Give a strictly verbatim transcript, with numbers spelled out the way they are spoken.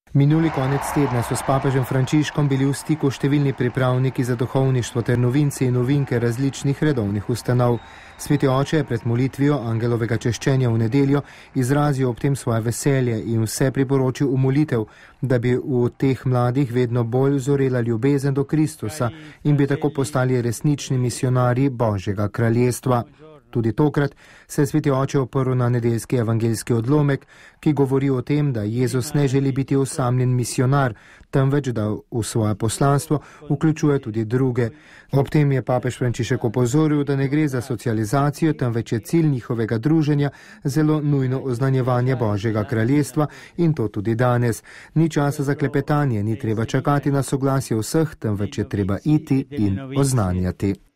Minuli konec tedna so s papežem Frančiškom bili v stiku številni pripravniki za duhovništvo ter novinci in novinke različnih redovnih ustanov. Sveti oče je pred molitvijo angelovega češčenja v nedeljo izrazil ob tem svoje veselje in vse priporočil v molitev, da bi v teh mladih vedno bolj zorela ljubezen do Kristusa in bi tako postali resnični misionarji Božjega kraljestva. Tudi tokrat se je sveti oče oprl na nedeljski evangeljski odlomek, ki govori o tem, da Jezus ne želi biti osamljen misionar, temveč da v svoje poslanstvo vključuje tudi druge. Ob tem je papež Frančišek opozoril, da ne gre za socializacijo, temveč je cilj njihovega druženja zelo nujno oznanjevanje Božjega kraljestva in to tudi danes. Ni časa za klepetanje, ni treba čakati na soglasje vseh, temveč je treba iti in oznanjati.